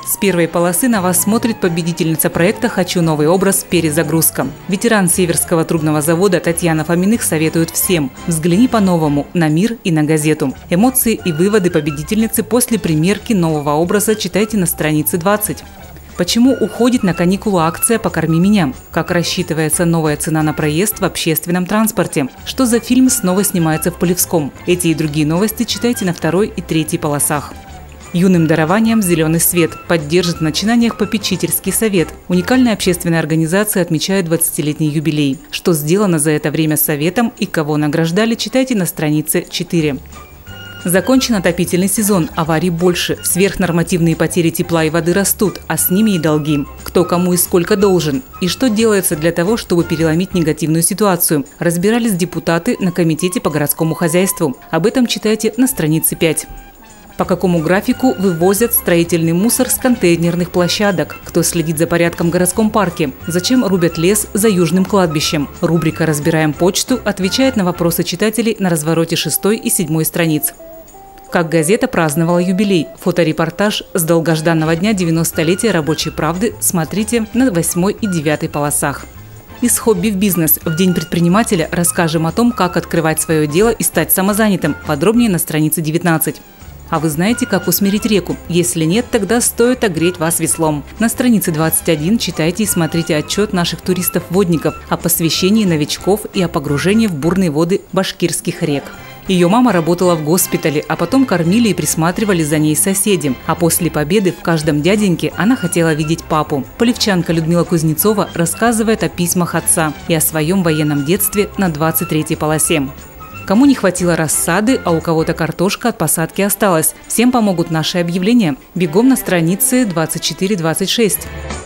С первой полосы на вас смотрит победительница проекта «Хочу новый образ. Перезагрузка». Ветеран Северского трубного завода Татьяна Фоминых советует всем: взгляни по-новому на мир и на газету. Эмоции и выводы победительницы после примерки нового образа читайте на странице 20. Почему уходит на каникулы акция «Покорми меня»? Как рассчитывается новая цена на проезд в общественном транспорте? Что за фильм снова снимается в Полевском? Эти и другие новости читайте на второй и третьей полосах. Юным дарованием «Зеленый свет» поддержит в начинаниях попечительский совет. Уникальная общественная организация отмечает 20-летний юбилей. Что сделано за это время с советом и кого награждали, читайте на странице 4. Закончен отопительный сезон, аварий больше, сверхнормативные потери тепла и воды растут, а с ними и долги. Кто кому и сколько должен? И что делается для того, чтобы переломить негативную ситуацию? Разбирались депутаты на комитете по городскому хозяйству. Об этом читайте на странице 5. По какому графику вывозят строительный мусор с контейнерных площадок? Кто следит за порядком в городском парке? Зачем рубят лес за южным кладбищем? Рубрика «Разбираем почту» отвечает на вопросы читателей на развороте 6 и 7 страниц. Как газета праздновала юбилей. Фоторепортаж с долгожданного дня 90-летия «Рабочей правды» смотрите на 8 и 9 полосах. Из хобби в бизнес. В День предпринимателя расскажем о том, как открывать свое дело и стать самозанятым. Подробнее на странице 19. А вы знаете, как усмирить реку? Если нет, тогда стоит огреть вас веслом. На странице 21 читайте и смотрите отчет наших туристов-водников о посвящении новичков и о погружении в бурные воды башкирских рек. Ее мама работала в госпитале, а потом кормили и присматривали за ней соседи. А после победы в каждом дяденьке она хотела видеть папу. Полевчанка Людмила Кузнецова рассказывает о письмах отца и о своем военном детстве на 23-й полосе. Кому не хватило рассады, а у кого-то картошка от посадки осталась. Всем помогут наши объявления. Бегом на странице 24-26.